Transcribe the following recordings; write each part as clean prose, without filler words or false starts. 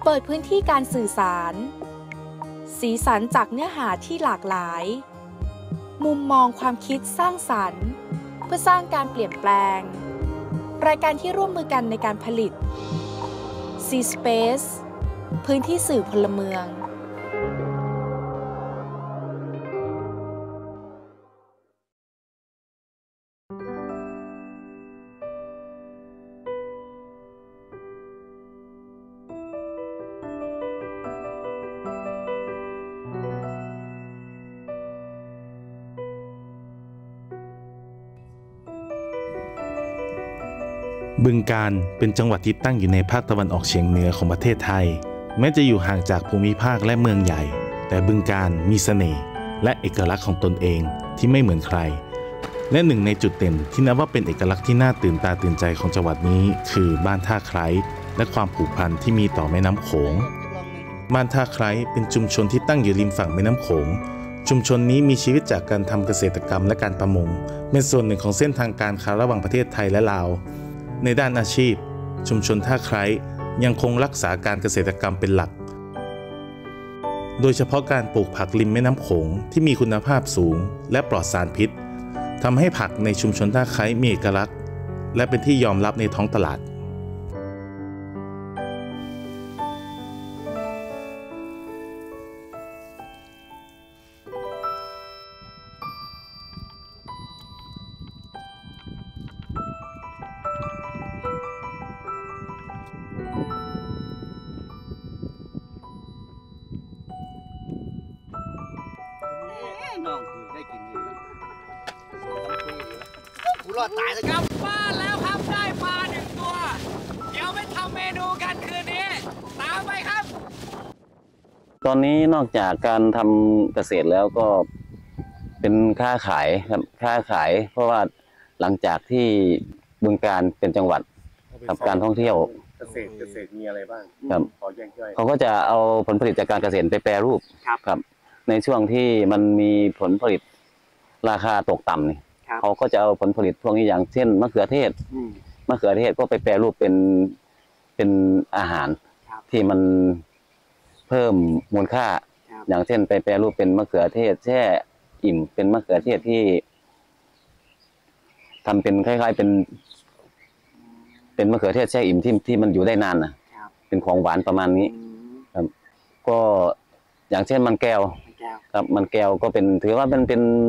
เปิดพื้นที่การสื่อสารสีสันจากเนื้อหาที่หลากหลายมุมมองความคิดสร้างสรรค์เพื่อสร้างการเปลี่ยนแปลงรายการที่ร่วมมือกันในการผลิต C-Space พื้นที่สื่อพลเมืองบึงกาฬเป็นจังหวัดที่ตั้งอยู่ในภาคตะวันออกเฉียงเหนือของประเทศไทยแม้จะอยู่ห่างจากภูมิภาคและเมืองใหญ่แต่บึงกาฬมีเสน่ห์และเอกลักษณ์ของตนเองที่ไม่เหมือนใครและหนึ่งในจุดเด่นที่นับว่าเป็นเอกลักษณ์ที่น่าตื่นตาตื่นใจของจังหวัดนี้คือบ้านท่าไคร้และความผูกพันที่มีต่อแม่น้ำโขงบ้านท่าไคร้เป็นชุมชนที่ตั้งอยู่ริมฝั่งแม่น้ำโขงชุมชนนี้มีชีวิตจากการทำเกษตรกรรมและการประมงเป็นส่วนหนึ่งของเส้นทางการค้าระหว่างประเทศไทยและลาวในด้านอาชีพชุมชนท่าไคร้ยังคงรักษาการเกษตรกรรมเป็นหลักโดยเฉพาะการปลูกผักริมแม่น้ำโขงที่มีคุณภาพสูงและปลอดสารพิษทำให้ผักในชุมชนท่าไคร้มีเอกลักษณ์และเป็นที่ยอมรับในท้องตลาดน้องคือได้กินอยู่นะกูรอดตายแล้วครับมาแล้วครับได้ปลา1 ตัวเดี๋ยวไปทำเมนูกันคืนนี้ตามไปครับตอนนี้นอกจากการทำเกษตรแล้วก็เป็นค้าขายครับค้าขายเพราะว่าหลังจากที่บึงกาฬเป็นจังหวัดกับการท่องเที่ยวเกษตรมีอะไรบ้างครับขอแยกย่อยเขาก็จะเอาผลผลิตจากการเกษตรไปแปรรูปครับในช่วงที่มันมีผลผลิตราคาตกต่ำนี่เขาก็จะเอาผลผลิตพวกนี้อย่างเช่นมะเขือเทศก็ไปแปรรูปเป็นอาหารที่มันเพิ่มมูลค่าอย่างเช่นไปแปรรูปเป็นมะเขือเทศแช่อิ่มเป็นมะเขือเทศที่ทำเป็นคล้ายๆเป็นมะเขือเทศแช่อิ่มที่มันอยู่ได้นานนะเป็นของหวานประมาณนี้ครับก็อย่างเช่นมันแก้วครับมันแก้วก็เป็นถือว่ามัน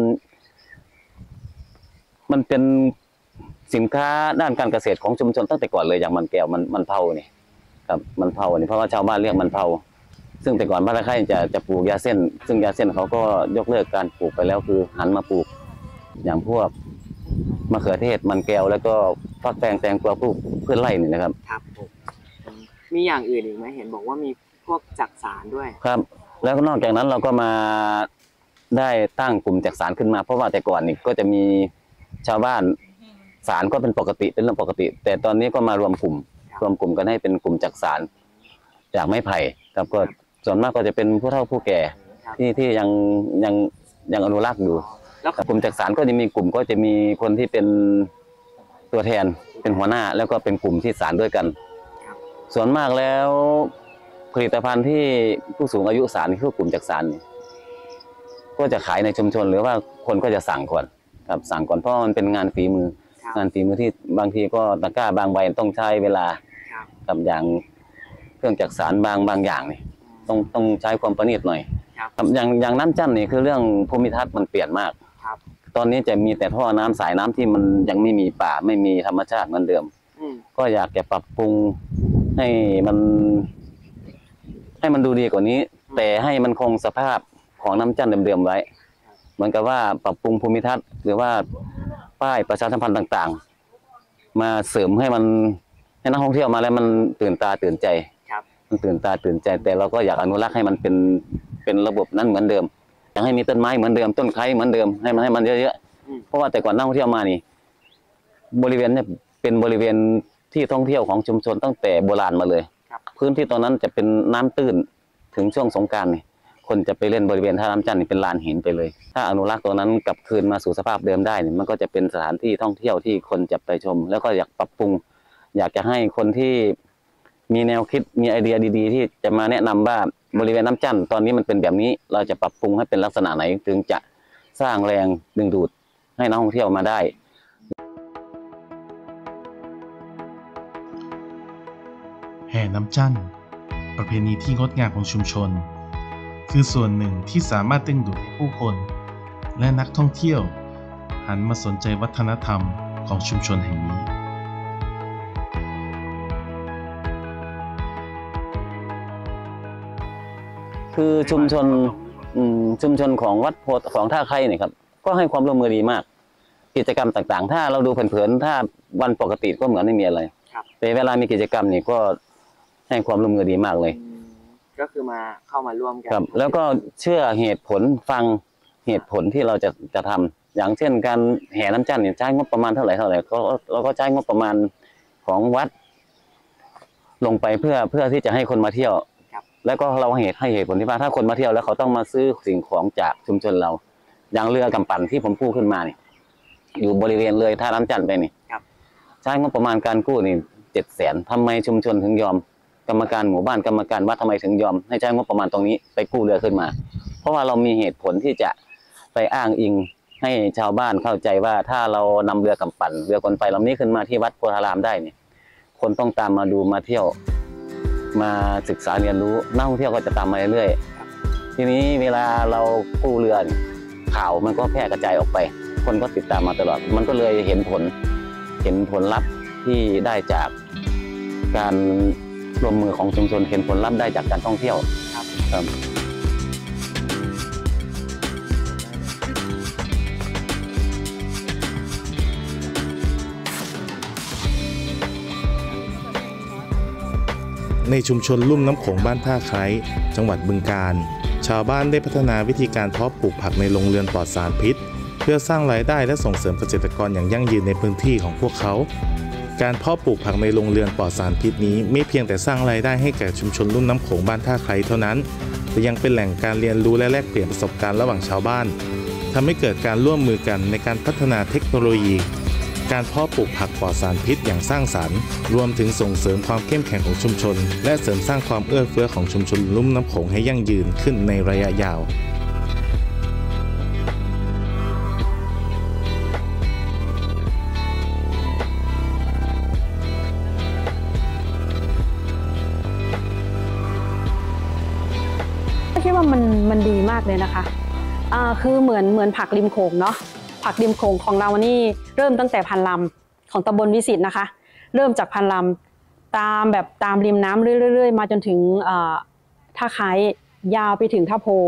เป็นสินค้าด้านการเกษตรของชุมชนตั้งแต่ก่อนเลยอย่างมันแก้วมันเผานี่ครับมันเผานี่เพราะว่าชาวบ้านเรียกมันเผาซึ่งแต่ก่อนบ้านตะไคร้จะปลูกยาเส้นซึ่งยาเส้นเขาก็ยกเลิกการปลูกไปแล้วคือหันมาปลูกอย่างพวกมะเขือเทศมันแก้วแล้วก็ฟักแตงกวาพวกพืชไร่นี่นะครับครับมีอย่างอื่นอีกไหมเห็นบอกว่ามีพวกจักสานด้วยครับแล้วก็นอกจากนั้นเราก็มาได้ตั้งกลุ่มจักสานขึ้นมาเพราะว่าแต่ก่อนนี่ก็จะมีชาวบ้านสารก็เป็นปกติเป็นเรื่องปกติแต่ตอนนี้ก็มารวมกลุ่มกันให้เป็นกลุ่มจักสานจากไม้ไผ่ครับก็ส่วนมากก็จะเป็นผู้เฒ่าผู้แก่ที่ยังอนุรักษ์อยู่แล้วกลุ่มจักสานก็จะมีกลุ่มก็จะมีคนที่เป็นตัวแทนเป็นหัวหน้าแล้วก็เป็นกลุ่มที่สานด้วยกันส่วนมากแล้วผลิตภัณฑ์ที่ผู้สูงอายุสานคือกลุ่มจักสานก็จะขายในชุมชนหรือว่าคนก็จะสั่งก่อนครับสั่งก่อนเพราะมันเป็นงานฝีมือที่บางทีก็ตะกร้าบางใบต้องใช้เวลากับอย่างเครื่องจักสานบางอย่างนี่ต้องใช้ความประณีตหน่อยอย่างน้ำจั่นนี่คือเรื่องภูมิทัศน์มันเปลี่ยนมากตอนนี้จะมีแต่ท่อน้ำสายน้ำที่มันยังไม่มีป่าไม่มีธรรมชาติเหมือนเดิมก็อยากจะปรับปรุงให้มันดูดีกว่านี้แต่ให้มันคงสภาพของน้ำจั่นเดิมๆไว้เหมือนกับว่าปรับปรุงภูมิทัศน์หรือว่าป้ายประชาสัมพันธ์ต่างๆมาเสริมให้นักท่องเที่ยวมาแล้วมันตื่นตาตื่นใจมันตื่นตาตื่นใจแต่เราก็อยากอนุรักษ์ให้มันเป็นระบบนั้นเหมือนเดิมอยากให้มีต้นไม้เหมือนเดิมต้นไคร้เหมือนเดิมให้มันเยอะๆเพราะว่าแต่ก่อนนักท่องเที่ยวมานี่บริเวณนี้เป็นบริเวณที่ท่องเที่ยวของชุมชนตั้งแต่โบราณมาเลยพื้นที่ตอนนั้นจะเป็นน้ำตื้นถึงช่วงสงกรานต์นี่คนจะไปเล่นบริเวณท่าน้ำจั่นนี่เป็นลานหินไปเลยถ้าอนุรักษ์ตัวนั้นกลับคืนมาสู่สภาพเดิมได้นี่มันก็จะเป็นสถานที่ท่องเที่ยวที่คนจะไปชมแล้วก็อยากปรับปรุงอยากจะให้คนที่มีแนวคิดมีไอเดียดีๆที่จะมาแนะนำว่าบริเวณน้ำจั่นตอนนี้มันเป็นแบบนี้เราจะปรับปรุงให้เป็นลักษณะไหนถึงจะสร้างแรงดึงดูดให้นักท่องเที่ยวมาได้แห่น้ำจั่นประเพณีที่งดงามของชุมชนคือส่วนหนึ่งที่สามารถดึงดูดให้ผู้คนและนักท่องเที่ยวหันมาสนใจวัฒนธรรมของชุมชนแห่งนี้คือชุมชนของวัดโพธิ์ของท่าไคร้เนี่ยครับก็ให้ความร่วมมือดีมากกิจกรรมต่างๆถ้าเราดูเผินๆถ้าวันปกติก็เหมือนไม่มีอะไรแต่เวลามีกิจกรรมนี่ก็ให้ความร่วมมือดีมากเลยก็คือเข้ามาร่วมกันครับแล้วก็เชื่อเหตุผลฟังเหตุผลที่เราจะทำอย่างเช่นการแห่น้ำจั่นเนี่ยใช้งบประมาณเท่าไหร่เราก็ใช้งบประมาณของวัดลงไปเพื่อที่จะให้คนมาเที่ยวแล้วก็เราให้เหตุผลที่ว่าถ้าคนมาเที่ยวแล้วเขาต้องมาซื้อสิ่งของจากชุมชนเราอย่างเรือกำปั่นที่ผมกู้ขึ้นมานี่อยู่บริเวณเลยท่าน้ำจั่นไปนี่ใช้งบประมาณการกู้นี่700,000ทำไมชุมชนถึงยอมกรรมการหมู่บ้านกรรมการวัดทำไมถึงยอมให้ใช้งบประมาณตรงนี้ไปกู้เรือขึ้นมาเพราะว่าเรามีเหตุผลที่จะไปอ้างอิงให้ชาวบ้านเข้าใจว่าถ้าเรานำเรือกำปั่นเรือกลไฟลำนี้ขึ้นมาที่วัดโพธารามได้เนี่ยคนต้องตามมาดูมาเที่ยวมาศึกษาเรียนรู้นักท่องเที่ยวก็จะตามมาเรื่อยๆทีนี้เวลาเรากู้เรือข่าวมันก็แพร่กระจายออกไปคนก็ติดตามมาตลอดมันก็เลยเห็นผลลัพธ์ที่ได้จากการร่วมมือของชุมชนเห็นผลลัพธ์ได้จากการท่องเที่ยวครับในชุมชนลุ่มน้ำโขงบ้านท่าไคร้จังหวัดบึงกาฬชาวบ้านได้พัฒนาวิธีการเพาะปลูกผักในโรงเรือนปลอดสารพิษเพื่อสร้างรายได้และส่งเสริมเกษตรกรอย่างยั่งยืนในพื้นที่ของพวกเขาการเพาะปลูกผักในโรงเรือนปลอดสารพิษนี้ไม่เพียงแต่สร้างรายได้ให้แก่ชุมชนลุ่มน้ำโขงบ้านท่าไคร้เท่านั้นแต่ยังเป็นแหล่งการเรียนรู้และแลกเปลี่ยนประสบการณ์ระหว่างชาวบ้านทำให้เกิดการร่วมมือกันในการพัฒนาเทคโนโลยีการเพาะปลูกผักปลอดสารพิษอย่างสร้างสรรค์รวมถึงส่งเสริมความเข้มแข็งของชุมชนและเสริมสร้างความเอื้อเฟื้อของชุมชนลุ่มน้ำโขงให้ยั่งยืนขึ้นในระยะยาวคิดว่ามันดีมากเลยนะคะคือเหมือนผักริมโขงเนาะผักริมโขงของเรานี่เริ่มตั้งแต่พันลำของตำบลวิสิตนะคะเริ่มจากพันลำตามริมน้ำเรื่อยๆมาจนถึงท่าไคร้ยาวไปถึงท่าโพ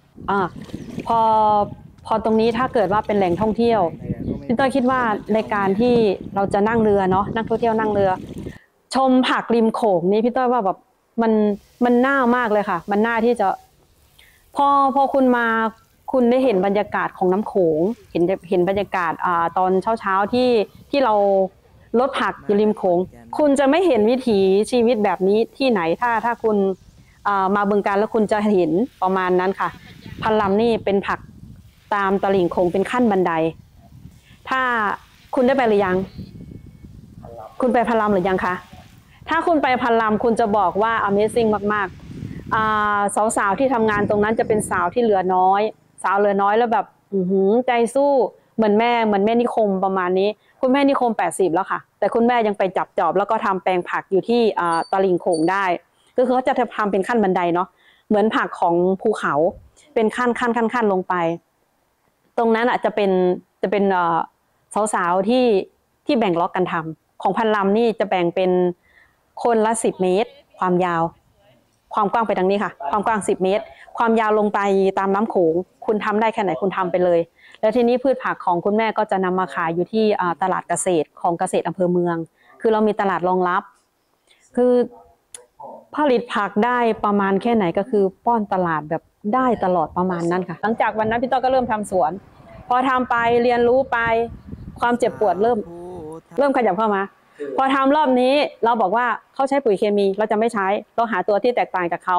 พอตรงนี้ถ้าเกิดว่าเป็นแหล่งท่องเที่ยวพี่ต้อยคิดว่าในการที่เราจะนั่งเรือเนาะนักท่องเที่ยวนั่งเรือชมผักริมโขงนี่พี่ต้อยว่าแบบมันน่ามากเลยค่ะมันน่าที่จะพอคุณมาคุณได้เห็นบรรยากาศของน้ำโขงเห็นบรรยากาศตอนเช้าที่เราลดผักอยู่ริมโขงคุณจะไม่เห็นวิถีชีวิตแบบนี้ที่ไหนถ้าคุณมาบึงกาฬแล้วคุณจะเห็นประมาณนั้นค่ะพันลำนี่เป็นผักตามตลิ่งโขงเป็นขั้นบันไดถ้าคุณได้ไปหรือยังคุณไปพันลำหรือยังคะถ้าคุณไปพันลำคุณจะบอกว่า Amazing มากๆสาวๆที่ทำงานตรงนั้นจะเป็นสาวที่เหลือน้อยสาวเหลือน้อยแล้วแบบใจสู้เหมือนแม่นิคมประมาณนี้คุณแม่นิคม80แล้วค่ะแต่คุณแม่ยังไปจับจอบแล้วก็ทำแปลงผักอยู่ที่ตลิ่งโขงได้ก็คือเขาจะทำเป็นขั้นบันไดเนาะเหมือนผักของภูเขาเป็นขั้นลงไปตรงนั้นจะเป็นสาวๆที่แบ่งล็อกกันทำของพันลำนี่จะแบ่งเป็นคนละ10 เมตรความยาวความกว้างไปทางนี้ค่ะความกว้าง10 เมตรความยาวลงไปตามน้ำโขงคุณทำได้แค่ไหนคุณทำไปเลยแล้วทีนี้พืชผักของคุณแม่ก็จะนำมาขายอยู่ที่ตลาดเกษตรของเกษตรอำเภอเมืองคือเรามีตลาดรองรับคือผลิตผักได้ประมาณแค่ไหนก็คือป้อนตลาดแบบได้ตลอดประมาณนั้นค่ะหลังจากวันนั้นพี่ต้อก็เริ่มทำสวนพอทำไปเรียนรู้ไปความเจ็บปวดเริ่มขยับเข้ามาพอทำรอบนี้เราบอกว่าเขาใช้ปุ๋ยเคมีเราจะไม่ใช้เราหาตัวที่แตกต่างจากเขา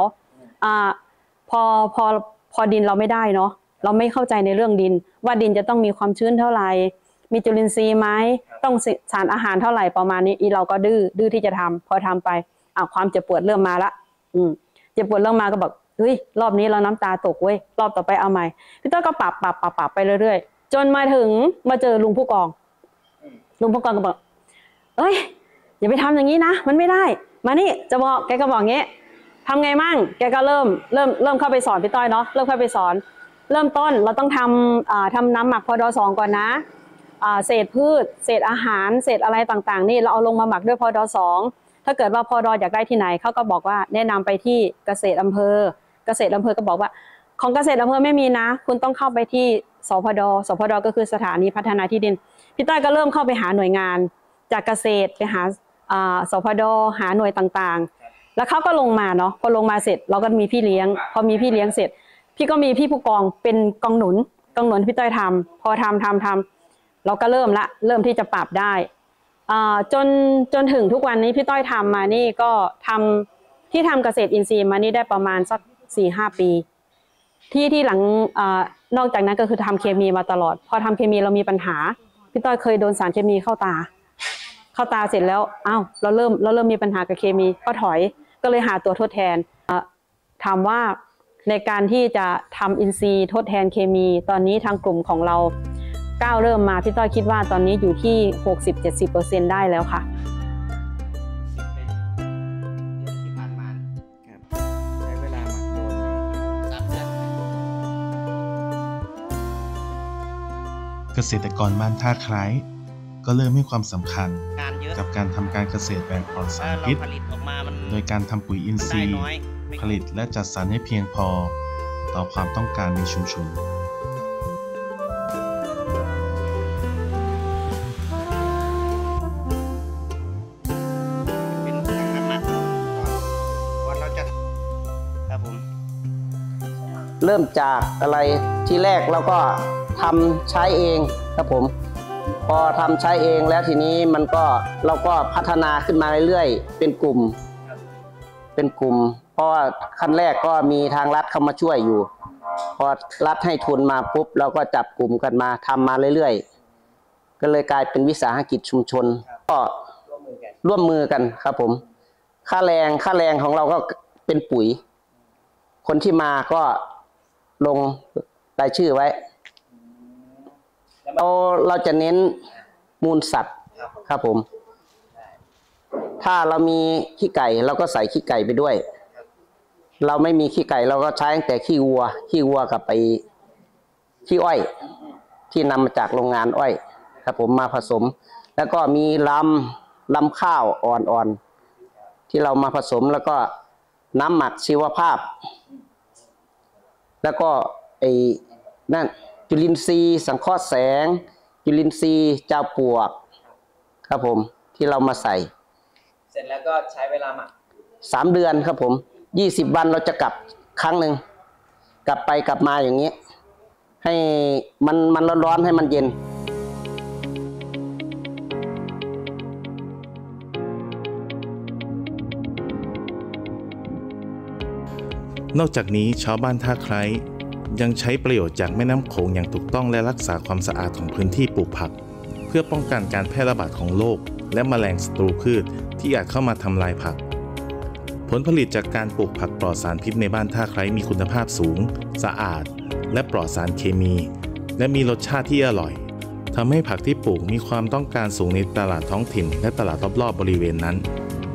พอดินเราไม่ได้เนาะเราไม่เข้าใจในเรื่องดินว่าดินจะต้องมีความชื้นเท่าไหร่มีจุลินทรีย์ไหมต้องสารอาหารเท่าไหร่ประมาณนี้เราก็ดื้อที่จะทำพอทำไปความเจ็บปวดเริ่มมาละเจ็บปวดเริ่มมาก็บอกเฮ้ยรอบนี้เราน้ำตาตกเว้ยรอบต่อไปเอาใหม่พี่ต้อยก็ปรับไปเรื่อยๆจนมาเจอลุงผู้กองลุงผู้กองก็บอกเอ้ยอย่าไปทำอย่างนี้นะมันไม่ได้มานี่จะบอกแกก็บอกงี้ทำไงมั่งแกก็เริ่มเข้าไปสอนพี่ต้อยเนาะเริ่มเข้าไปสอนเริ่มต้นเราต้องทำน้ำหมักพด2ก่อนนะเศษพืชเศษอาหารเศษอะไรต่างๆนี่เราเอาลงมาหมักด้วยพด2ถ้าเกิดว่าพดอยากได้ที่ไหนเขาก็บอกว่าแนะนำไปที่เกษตรอำเภอก็บอกว่าของเกษตรอำเภอไม่มีนะคุณต้องเข้าไปที่สพดก็คือสถานีพัฒนาที่ดินพี่ต้อยก็เริ่มเข้าไปหาหน่วยงานจากเกษตรไปหาสพดหาหน่วยต่างๆแล้วเขาก็ลงมาเนาะพอลงมาเสร็จเราก็มีพี่เลี้ยงพอมีพี่เลี้ยงเสร็จพี่ก็มีพี่ผู้กองเป็นกองหนุนพี่ต้อยทำพอทำเราก็เริ่มที่จะปรับได้จนถึงทุกวันนี้พี่ต้อยทำมานี่ก็ทำเกษตรอินทรีย์มานี่ได้ประมาณสัก 4-5 ปีที่หลังนอกจากนั้นก็คือทำเคมีมาตลอดพอทำเคมีเรามีปัญหาพี่ต้อยเคยโดนสารเคมีเข้าตาเสร็จแล้วเราเริ่มมีปัญหากับเคมีก็ถอยก็เลยหาตัวทดแทนถามว่าในการที่จะทำอินทรีย์ทดแทนเคมีตอนนี้ทางกลุ่มของเราก้าวเริ่มมาพี่ต้อยคิดว่าตอนนี้อยู่ที่ 60-70% ได้แล้วค่ะที่ผ่านมาใช้เวลาหมักโดน3 เดือนเกษตรกรบ้านท่าไคร้ก็เริ่มให้ความสำคัญงานเยอะกับการทำการเกษตรแบบปลอดสารพิษผลิตออกมามันโดยการทำปุ๋ยอินทรีย์ ผลิตและจัดสรรให้เพียงพอต่อความต้องการในชุมชนเป็นทางน้ำหมักก่อนเราจะครับผมเริ่มจากอะไรที่แรกเราก็ทำใช้เองครับผมพอทำใช้เองแล้วทีนี้เราก็พัฒนาขึ้นมาเรื่อยๆเป็นกลุ่มเพราะว่าขั้นแรกก็มีทางรัฐเข้ามาช่วยอยู่พอรัฐให้ทุนมาปุ๊บเราก็จับกลุ่มกันมาทำมาเรื่อยๆก็เลยกลายเป็นวิสาหกิจชุมชนก็ร่วมมือกันครับผมค่าแรงของเราก็เป็นปุ๋ยคนที่มาก็ลงรายชื่อไว้เราจะเน้นมูลสัตว์ครับผมถ้าเรามีขี้ไก่เราก็ใส่ขี้ไก่ไปด้วยเราไม่มีขี้ไก่เราก็ใช้แต่ขี้วัวกับไปขี้อ้อยที่นำมาจากโรงงานอ้อยครับผมมาผสมแล้วก็มีลำข้าวอ่อนๆที่เรามาผสมแล้วก็น้ำหมักชีวภาพแล้วก็นั่นจุลินทรีย์สังเคราะห์แสงจุลินทรีย์เจ้าปวกครับผมที่เรามาใส่เสร็จแล้วก็ใช้เวลาหมัก 3 เดือนครับผม20 วันเราจะกลับครั้งหนึ่งกลับไปกลับมาอย่างนี้ให้มันร้อนๆให้มันเย็นนอกจากนี้ชาวบ้านท่าไคร้ยังใช้ประโยชน์จากแม่น้ำโขงอย่างถูกต้องและรักษาความสะอาดของพื้นที่ปลูกผักเพื่อป้องกันการแพร่ระบาดของโรคและแมลงศัตรูพืชที่อาจเข้ามาทำลายผักผลผลิตจากการปลูกผักปลอดสารพิษในบ้านท่าไคร้มีคุณภาพสูงสะอาดและปลอดสารเคมีและมีรสชาติที่อร่อยทำให้ผักที่ปลูกมีความต้องการสูงในตลาดท้องถิ่นและตลาดรอบๆบริเวณนั้น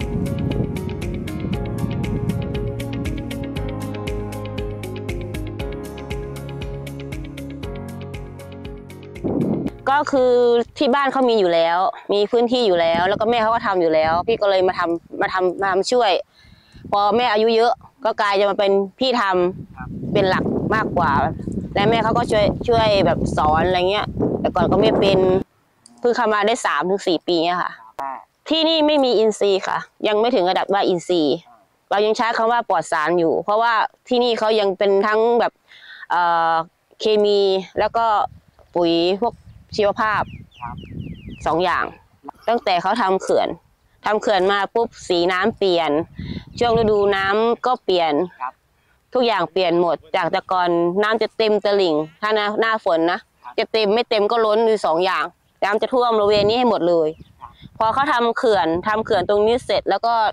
ก็คือที่บ้านเขามีอยู่แล้วมีพื้นที่อยู่แล้วแล้วก็แม่เขาก็ทำอยู่แล้วพี่ก็เลยมาทำช่วยพอแม่อายุเยอะก็กลายจะมาเป็นพี่ทำเป็นหลักมากกว่าและแม่เขาก็ช่วยแบบสอนอะไรเงี้ยแต่ก่อนก็ไม่เป็นเพิ่งเข้ามาได้3-4 ปีเนี่ยค่ะที่นี่ไม่มีอินทรีย์ค่ะยังไม่ถึงระดับว่าอินทรีย์เรายังใช้คำว่าปลอดสารอยู่เพราะว่าที่นี่เขายังเป็นทั้งแบบเคมีแล้วก็ปุ๋ยพวกชีวภาพ2 อย่างตั้งแต่เขาทำเขื่อนมาปุ๊บสีน้ำเปลี่ยนช่วงฤดูน้ำก็เปลี่ยนทุกอย่างเปลี่ยนหมดจากแต่ก่อนน้ำจะเต็มตลิ่งถ้าหน้าฝนนะจะเต็มไม่เต็มก็ล้นอยู่2 อย่างน้ำจะท่วมบริเวณนี้ให้หมดเลยพอเขาทำเขื่อนตรงนี้เสร็จแล้วก็ท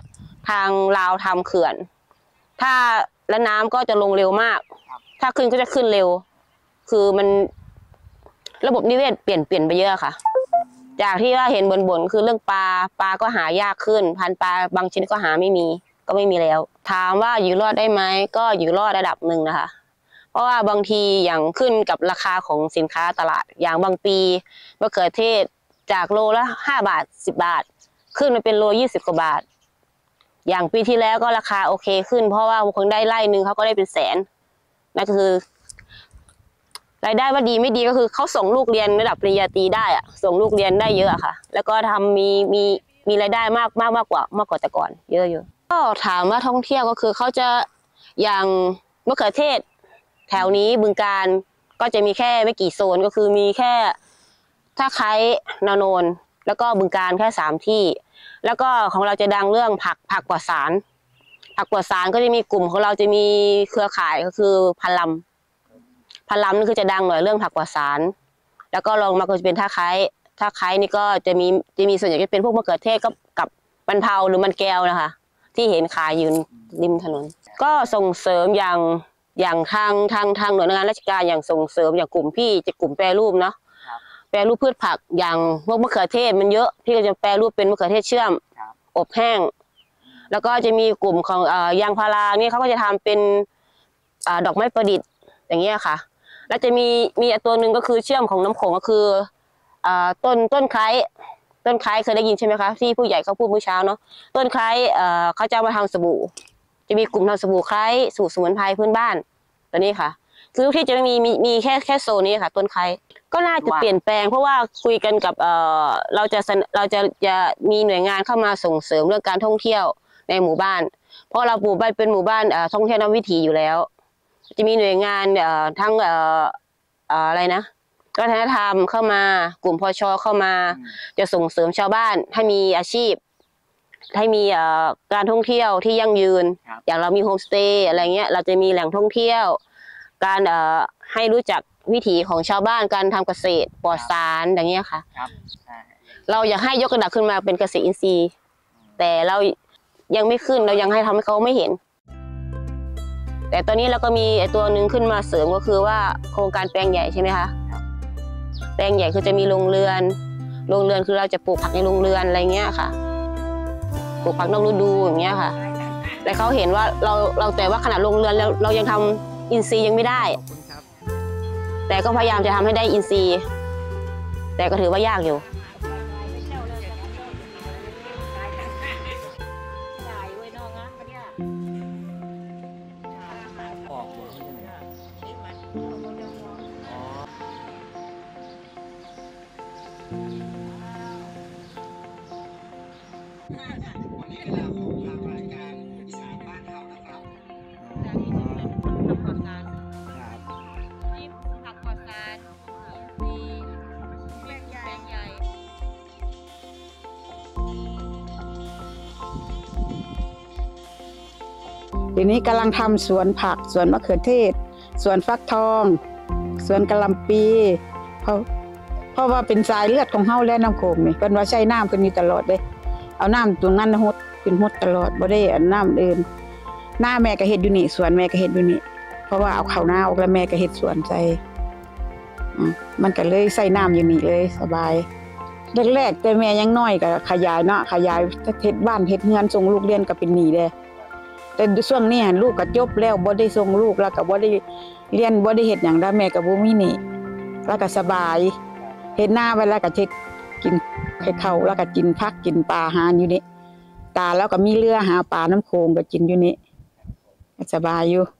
ทางลาวทำเขื่อนถ้าและน้ำก็จะลงเร็วมากถ้าขึ้นก็จะขึ้นเร็วคือมันระบบนิเวศเปลี่ยนไปเยอะค่ะจากที่ว่าเห็นบ่นคือเรื่องปลาก็หายากขึ้นพันธุ์ปลาบางชนิดก็หาไม่มีแล้วถามว่าอยู่รอดได้ไหมก็อยู่รอดระดับหนึ่งนะคะเพราะว่าบางทีอย่างขึ้นกับราคาของสินค้าตลาดอย่างบางปีมะเขือเทศจากโลละ5 บาท10 บาทขึ้นมาเป็นโล20 กว่าบาทอย่างปีที่แล้วก็ราคาโอเคขึ้นเพราะว่าบางคนได้ไร่นึงเขาก็ได้เป็นแสนนั่นก็คือรายได้ว่าดีไม่ดีก็คือเขาส่งลูกเรียนระดับปริญญาตรีได้อะส่งลูกเรียนได้เยอะค่ะแล้วก็ทำมีรายได้มากกว่าแต่ก่อนเยอะอยู่ก็ถามว่าท่องเที่ยวก็คือเขาจะอย่างมะเขือเทศแถวนี้บึงกาฬก็จะมีแค่ไม่กี่โซนก็คือมีแค่ท่าไคร้นาโนนแล้วก็บึงกาฬแค่3 ที่แล้วก็ของเราจะดังเรื่องผักปลอดสารก็จะมีกลุ่มของเราจะมีเครือข่ายก็คือพันลำนี่คือจะดังหน่อยเรื่องผักปลอดสารแล้วก็ลองมาก็จะเป็นท่าไคร้นี่ก็จะมีส่วนใหญ่จะเป็นพวกมะเขือเทศกับบรรเทาหรือมันแก้วนะคะที่เห็นขายอยู่ริมถนนก็ส่งเสริมอย่างทางหน่วยงานราชการอย่างส่งเสริมอย่างกลุ่มพี่จะกลุ่มแปรรูปเนาะแปรรูปพืชผักอย่างพวกมะเขือเทศมันเยอะพี่ก็จะแปรรูปเป็นมะเขือเทศเชื่อมอบแห้งแล้วก็จะมีกลุ่มของยางพาราเนี่ยเขาก็จะทำเป็นดอกไม้ประดิษฐ์อย่างเงี้ยค่ะแล้วจะมีตัวหนึ่งก็คือเชื่อมของน้ำโขงก็คือต้นไคร้เคยได้ยินใช่ไหมคะที่ผู้ใหญ่เขาพูดเมื่อเช้าเนาะต้นไคร้เขาจะมาทำสบู่จะมีกลุ่มทำสบู่ไคร้สูตรสมุนไพรพื้นบ้านตัวนี้ค่ะคือทุกที่จะมีแค่โซนนี้ค่ะต้นไคร้ก็น่าจะเปลี่ยนแปลงเพราะว่าคุยกันกับเราจะมีหน่วยงานเข้ามาส่งเสริมเรื่องการท่องเที่ยวในหมู่บ้านเพราะเราหมู่บ้านเป็นหมู่บ้านท่องเที่ยวนำวิถีอยู่แล้วจะมีหน่วยงานทั้งอะไรนะวัฒนธรรมเข้ามากลุ่มพช.เข้ามาจะส่งเสริมชาวบ้านให้มีอาชีพให้มีการท่องเที่ยวที่ยั่งยืนอย่างเรามีโฮมสเตย์อะไรเงี้ยเราจะมีแหล่งท่องเที่ยวการให้รู้จักวิถีของชาวบ้านการทำเกษตรปลอดสารอย่างเงี้ยค่ะเราอยากให้ยกระดับขึ้นมาเป็นเกษตรอินทรีย์แต่เรายังไม่ขึ้นเรายังให้ทำให้เขาไม่เห็นแต่ตอนนี้เราก็มีตัวหนึ่งขึ้นมาเสริมก็คือว่าโครงการแปลงใหญ่ใช่ไหมคะแปลงใหญ่คือจะมีโรงเรือนคือเราจะปลูกผักในโรงเรือนอะไรเงี้ยค่ะปลูกผักนอกฤดูอย่างเงี้ยค่ะแต่เขาเห็นว่าเราแต่ว่าขนาดโรงเรือนแล้วเรายังทำอินทรีย์ยังไม่ได้แต่ก็พยายามจะทำให้ได้อินทรีย์แต่ก็ถือว่ายากอยู่ทีนี้กำลังทำสวนผักสวนมะเขือเทศสวนฟักทองสวนกะหล่ำปีเพราะว่าเป็นสายเลือดของเฮาและน้ำโขงนี่เพิ่นว่าใช้น้ำเพิ่นอยู่ตลอดเลยเอาน้ำตรงนั้นหดเป็นหดตลอดบ่ได้เอาน้ำอื่นหน้าแม่ก็เฮ็ดอยู่นี่สวนแม่ก็เฮ็ดอยู่นี่เพราะว่าเอาข้าวหน้าออกแล้วแม่ก็เฮ็ดสวนใส่มันก็เลยใส่น้ำอยู่นี่เลยสบายแรกๆแต่แม่ยังน้อยก็ขยายเนาะขยายเฮ็ดบ้านเฮ็ดเรือนส่งลูกเรียนก็เป็นหนี้เด้แต่ช่วงนี้ลูกก็จบแล้วบ่ได้ส่งลูกแล้วก็บ่ได้เรียนบ่ได้เฮ็ดหยังแล้วแม่ก็บ่มีหนี้แล้วก็สบายเฮ็ดหน้าไว้แล้วก็เฮ็ดกินข้าวแล้วก็กินผักกินปลาหาอยู่นี่ตาแล้วก็มีเรือหาปลาน้ำโขงก็กินอยู่นี่สบายอยู่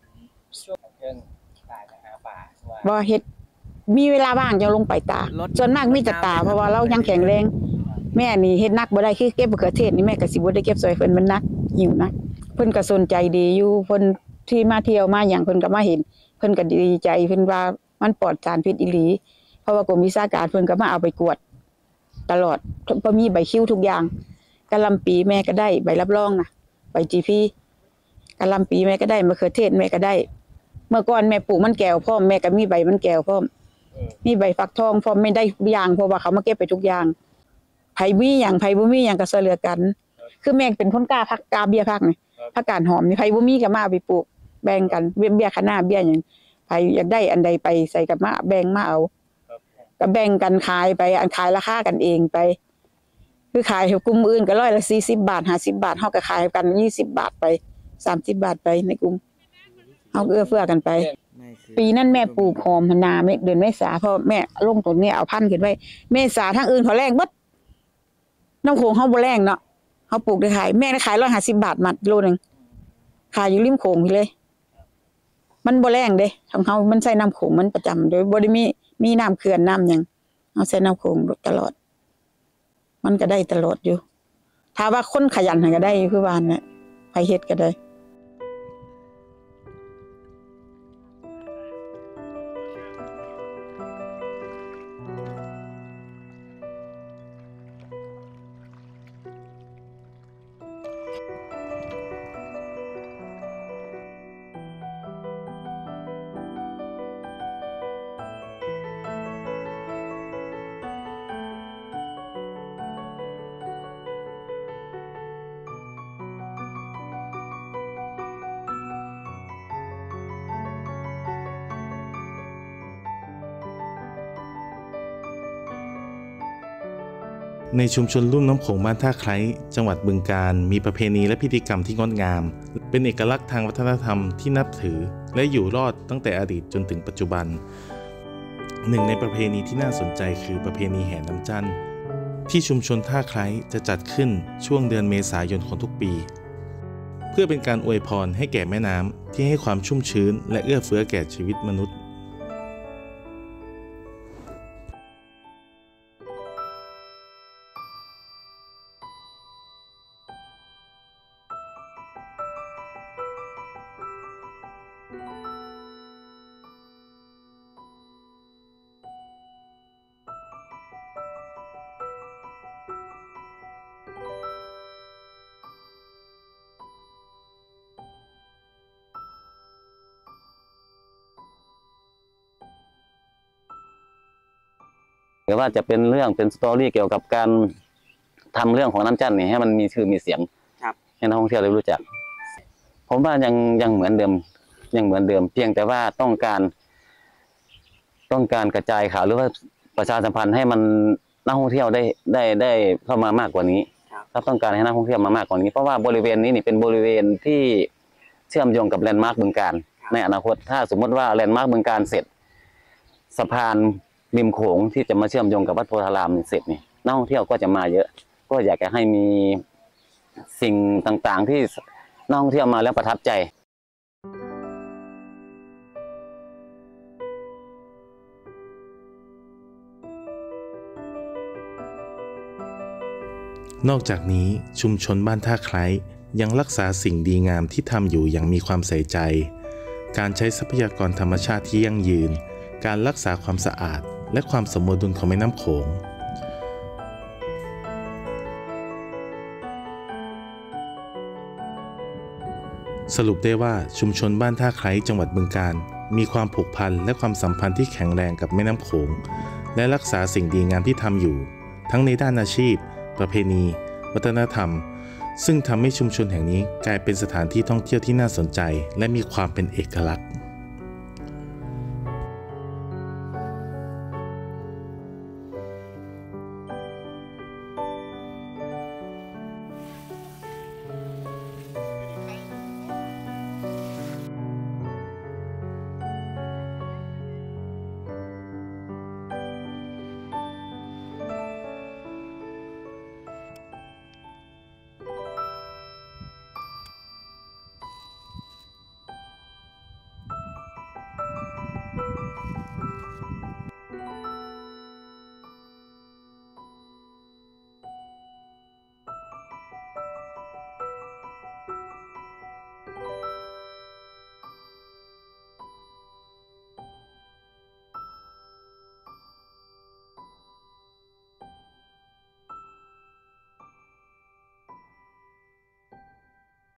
บ่เฮ็ดมีเวลาว่างจะลงไปตาส่วนมากมีแต่ตาเพราะว่าเรายังแข็งแรงแม่นี่เฮ็ดนักบ่ได้คือเก็บมะเขือเทศนี่แม่ก็สิบ่ได้เก็บซอยเพิ่นมันนักหิวนักเพิ่นก็สนใจดีอยู่เพิ่นที่มาเที่ยวมาหยังเพิ่นก็มาเห็นเพิ่นก็ดีใจเพิ่นว่ามันปลอดสารพิษอีหลีเพราะว่ากรมวิชาการเพิ่นก็มาเอาไปกวดตลอดเพราะมีใบคิวทุกอย่างกะหล่ำปีแม่ก็ได้ใบรับรองนะใบ GP กะหล่ำปีแม่ก็ได้มะเขือเทศแม่ก็ได้เมื่อก่อนแม่ปลูกมันแก้วพร้อมแม่ก็มีใบมันแก้วพร้อมมีใบฟักทองพร้อมไม่ได้อย่างเพราะว่าเขามาเก็บไปทุกอย่างไผมีหยังไผบ่มีหยังก็ช่วยเหลือกันคือแม่เป็นคนกล้าพักกาเบี้ยพักนี่ผักกาดหอมนี่ไผบ่มีก็มาเอาไปปลูกแบ่งกันเบี้ยคะน้าเบี้ยหยังไผอยากได้อันใดไปใส่กับมาแบ่งมาเอาก็แบ่งกันขายไปอันขายราคากันเองไปคือขายให้กลุ่มอื่นก็ร้อยละ40 บาท50 บาทเฮาก็ขายกัน20 บาทไป30 บาทไปในกลุ่มเฮาเอื้อเฟื้อกันไปปีนั้นแม่ปลูกหอมนาเดือนเมษาเพราะแม่ลงต้นนี้เอาพันธุ์ขึ้นไว้เมษาทางอื่นเขาแรงเบิดน้ำโขงเฮาบ่แรงเนาะเฮาปลูกได้ขายแม่ได้ขาย150 บาทมัดโลนึงขายอยู่ริมโขงพี่เลยมันบ่แรงเด้ของเฮามันใช้น้ำโขงมันประจำโดยบ่ได้มีน้ำเขื่อนน้ำหยังเฮาใช้น้ำโขงตลอดมันก็ได้ตลอดอยู่ถ้าว่าคนขยันก็ได้คือว่าน่ะไผเฮ็ดก็ได้ในชุมชนลุ่มน้ำโขงบ้านท่าไคร้จังหวัดบึงกาฬมีประเพณีและพิธีกรรมที่งดงามเป็นเอกลักษณ์ทางวัฒนธรรมที่นับถือและอยู่รอดตั้งแต่อดีตจนถึงปัจจุบันหนึ่งในประเพณีที่น่าสนใจคือประเพณีแห่น้ำจันทร์ที่ชุมชนท่าไคร้จะจัดขึ้นช่วงเดือนเมษายนของทุกปีเพื่อเป็นการอวยพรให้แก่แม่น้ำที่ให้ความชุ่มชื้นและเอื้อเฟื้อแก่ชีวิตมนุษย์หรือว่าจะเป็นเรื่องเป็นสตอรี่เกี่ยวกับการทำเรื่องของน้ำจันทร์นี่ให้มันมีชื่อมีเสียงให้นักท่องเที่ยวได้รู้จักผมว่ายังเหมือนเดิมเพียงแต่ว่าต้องการกระจายข่าวหรือว่าประชาสัมพันธ์ให้มันนักท่องเที่ยวได้เข้ามามากกว่านี้ครับต้องการให้นักท่องเที่ยวมามากกว่านี้เพราะว่าบริเวณนี้นี่เป็นบริเวณที่เชื่อมโยงกับแลนด์มาร์คบึงกาฬในอนาคตถ้าสมมติว่าแลนด์มาร์คบึงกาฬเสร็จสะพานริมโขงที่จะมาเชื่อมโยงกับวัดโพธารามเสร็จนี่นักท่องเที่ยวก็จะมาเยอะก็อยากจะให้มีสิ่งต่างๆที่นักท่องเที่ยวมาแล้วประทับใจนอกจากนี้ชุมชนบ้านท่าไคร้ยังรักษาสิ่งดีงามที่ทำอยู่อย่างมีความใส่ใจการใช้ทรัพยากรธรรมชาติที่ยั่งยืนการรักษาความสะอาดและความสมดุลของแม่น้ำโขงสรุปได้ว่าชุมชนบ้านท่าไคร้จังหวัดบึงกาฬมีความผูกพันและความสัมพันธ์ที่แข็งแรงกับแม่น้ำโขงและรักษาสิ่งดีงามที่ทำอยู่ทั้งในด้านอาชีพประเพณีวัฒนธรรมซึ่งทำให้ชุมชนแห่งนี้กลายเป็นสถานที่ท่องเที่ยวที่น่าสนใจและมีความเป็นเอกลักษณ์